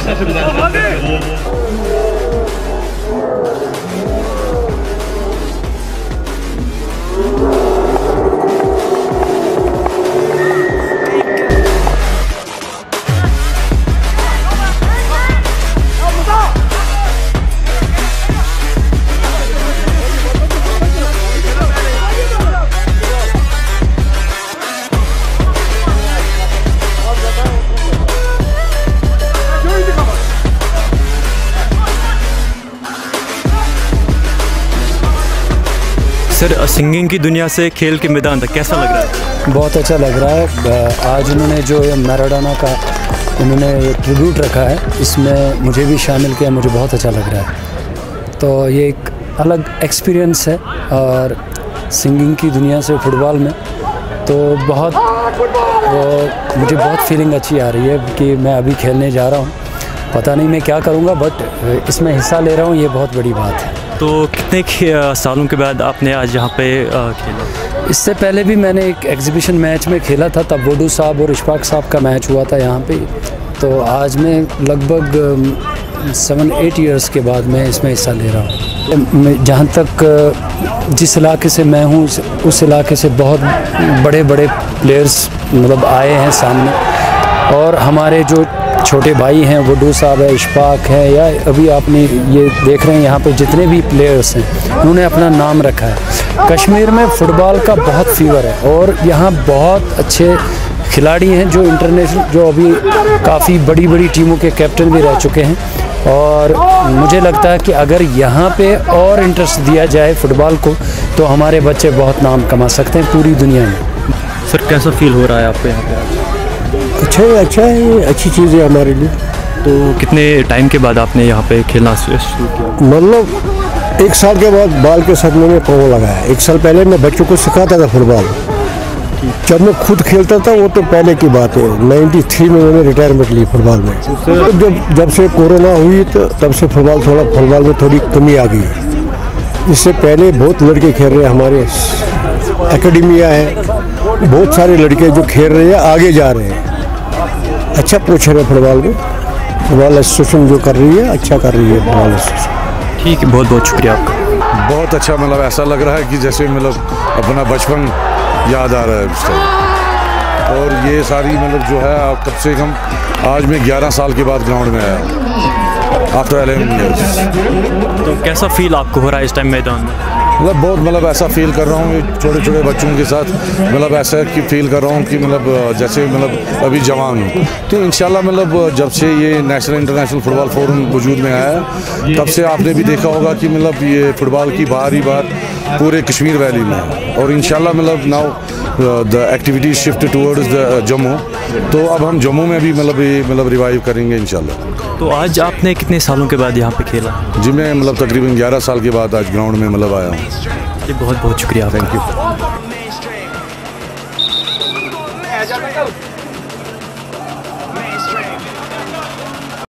Sir, singing की दुनिया से खेल के मैदान तक कैसा लग रहा है? बहुत अच्छा लग रहा है। आज उन्होंने जो मैराडोना का उन्होंने ट्रिब्यूट रखा है, इसमें मुझे भी शामिल किया, मुझे बहुत अच्छा लग रहा है। तो ये एक अलग एक्सपीरियंस है और सिंगिंग की दुनिया से फुटबॉल में तो बहुत मुझे बहुत फीलिंग अच्छी आ रही है कि मैं अभी खेलने जा रहा हूँ। पता नहीं मैं क्या करूँगा, बट इसमें हिस्सा ले रहा हूँ, ये बहुत बड़ी बात है। तो कितने सालों के बाद आपने आज यहाँ पे खेला? इससे पहले भी मैंने एक एग्जीबिशन मैच में खेला था, तब वोडू साहब और इशफाक साहब का मैच हुआ था यहाँ पे। तो आज मैं लगभग 7-8 इयर्स के बाद मैं इसमें हिस्सा ले रहा हूँ। जहाँ तक जिस इलाके से मैं हूँ उस इलाके से बहुत बड़े बड़े प्लेयर्स मतलब आए हैं सामने, और हमारे जो छोटे भाई हैं, वोडू साहब है, इशफाक है, या अभी आपने ये देख रहे हैं यहाँ पे जितने भी प्लेयर्स हैं उन्होंने अपना नाम रखा है। कश्मीर में फ़ुटबॉल का बहुत फीवर है और यहाँ बहुत अच्छे खिलाड़ी हैं जो इंटरनेशनल, जो अभी काफ़ी बड़ी बड़ी टीमों के कैप्टन भी रह चुके हैं। और मुझे लगता है कि अगर यहाँ पे और इंटरेस्ट दिया जाए फ़ुटबॉल को तो हमारे बच्चे बहुत नाम कमा सकते हैं पूरी दुनिया में। सर, कैसा फील हो रहा है आपको यहाँ पे? अच्छा है, अच्छी चीज़ है हमारे लिए। तो कितने टाइम के बाद आपने यहाँ पे खेलना शुरू किया? मतलब 1 साल के बाद बाल के सदमे में पाँव लगाया। 1 साल पहले मैं बच्चों को सिखाता था फुटबॉल। जब मैं खुद खेलता था वो तो पहले की बात है, 93 में मैंने रिटायरमेंट ली फुटबॉल में। तो जब से कोरोना हुई तो तब से फुटबॉल में थोड़ी कमी आ गई। इससे पहले बहुत लड़के खेल रहे हैं, हमारे एकेडमिया है, बहुत सारे लड़के जो खेल रहे हैं, आगे जा रहे हैं। अच्छा पोषण है फुटबॉल में, फुटबॉल एसोसिएशन जो कर रही है अच्छा कर रही है फुटबॉल एसोसिएशन। ठीक है, बहुत बहुत शुक्रिया आपका। बहुत अच्छा, मतलब ऐसा लग रहा है कि जैसे मतलब अपना बचपन याद आ रहा है उस टाइम। और ये सारी मतलब जो है कम से कम आज मैं 11 साल के बाद ग्राउंड में आया आफ्टर 11 ईयर्स। तो कैसा फील आपको हो रहा है इस टाइम मैदान में? मतलब बहुत मतलब ऐसा फील कर रहा हूँ छोटे छोटे बच्चों के साथ, मतलब ऐसा कि फील कर रहा हूँ कि मतलब जैसे मतलब अभी जवान हूँ। तो इंशाल्लाह मतलब जब से ये नेशनल इंटरनेशनल फुटबॉल फोरम वजूद में आया तब से आपने भी देखा होगा कि मतलब ये फुटबॉल की बाहरी बात पूरे कश्मीर वैली में है। और इंशाल्लाह मतलब now the activities shift towards the Jammu, तो अब हम जम्मू में भी मतलब रिवाइव करेंगे इंशाल्लाह। तो आज आपने कितने सालों के बाद यहाँ पे खेला? जी मैं मतलब तकरीबन 11 साल के बाद आज ग्राउंड में मतलब आया हूँ। जी बहुत बहुत शुक्रिया, थैंक यू।